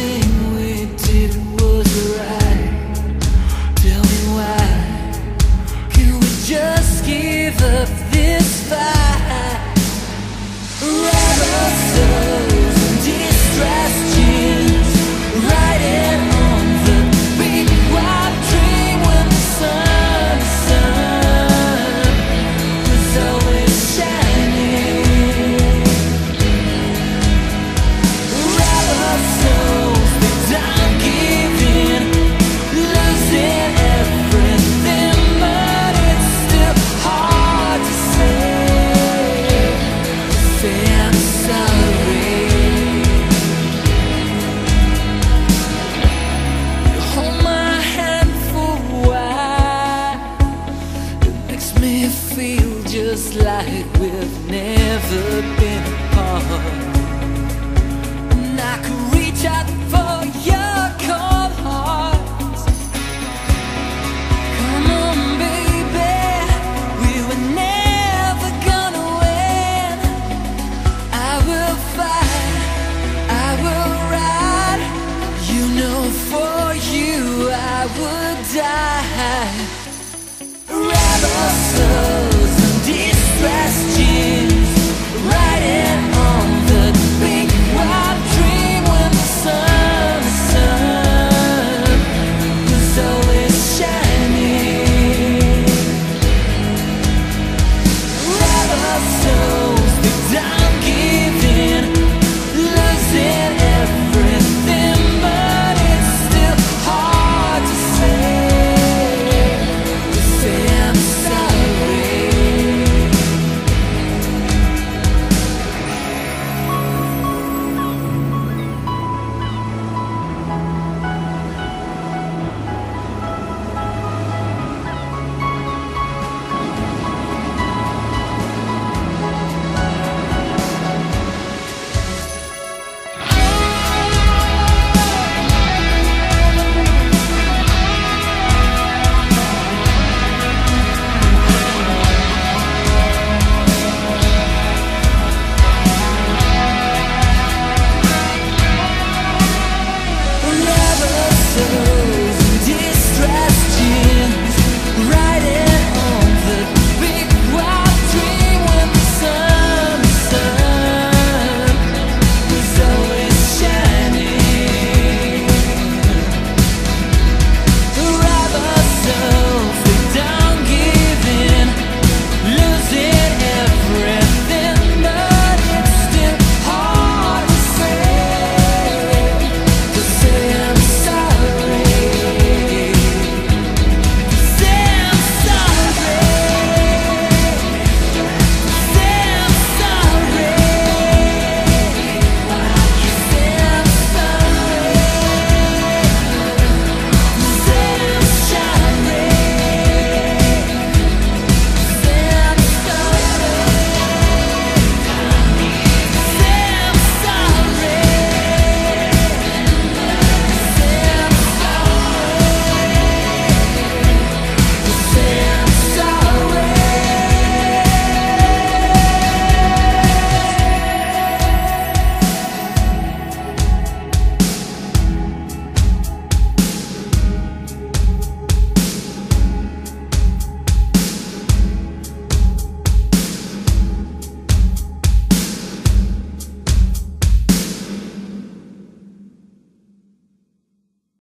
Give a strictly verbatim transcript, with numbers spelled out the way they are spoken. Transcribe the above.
Nothing we did was right. Tell me why. Can we just give up this fight? Wrap ourselves in distressed jeans, riding on the big white dream when the sun, the sun was always shining. Wrap ourselves, but don't give in, losing everything, but it's still hard to say. Say I'm sorry. You hold my hand for a while. It makes me feel just like we've never been apart. And I could reach out for your call.